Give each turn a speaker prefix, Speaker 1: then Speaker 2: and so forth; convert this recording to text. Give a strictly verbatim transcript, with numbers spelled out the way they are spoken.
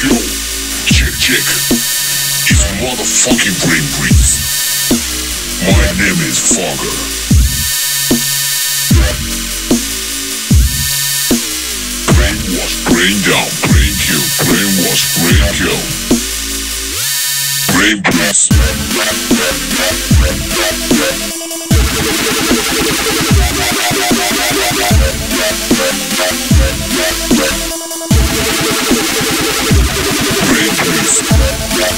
Speaker 1: Yo, check, check. It's motherfucking Brain Breeze. My name is Fogger. Brainwash, brain down, brain kill, brainwash, brain kill. Brain Breeze. Brain Breeze.